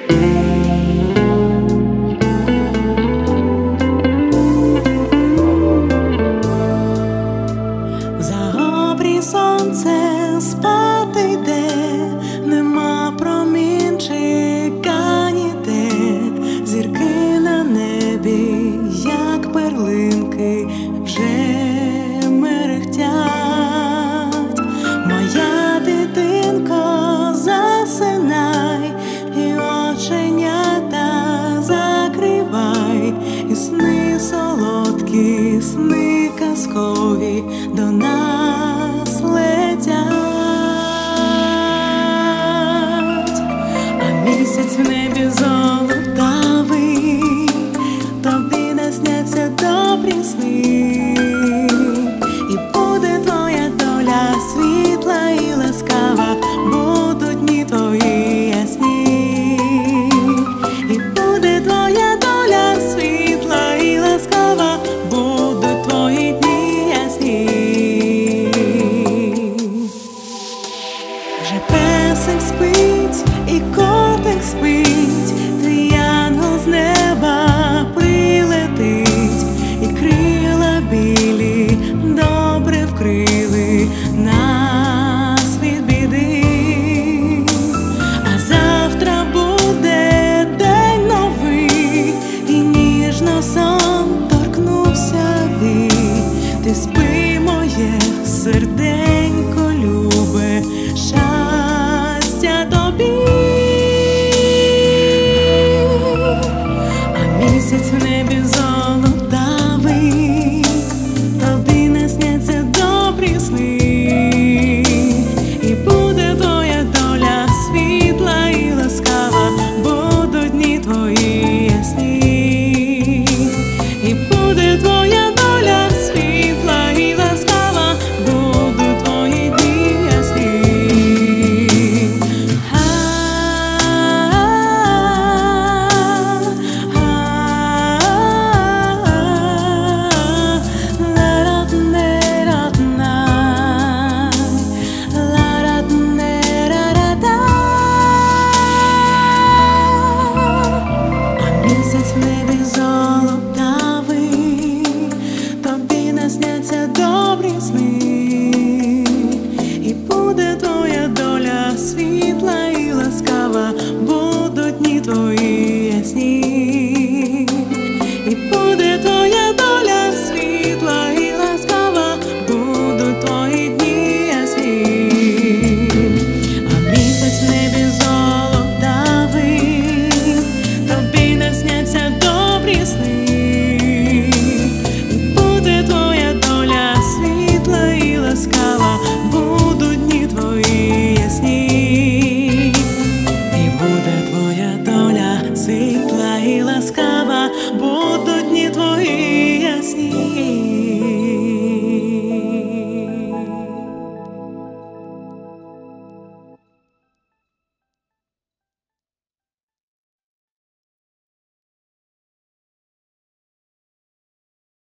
Сонце спати йде, нема промінчика ніде, зірки на небі, як перлинки, вже мерехтять. Моя дитинко, засинай, і оченята закривай, і сни солодкі, сни казкові до нас летять, а місяць в небі золотавий, тобі насняться добрі сни, і буде твоя доля світла і ласкава, будуть дні твої ясні, і буде твоя доля світла і ласкава, будуть твої дні ясні. Вже песик спить і котик спить,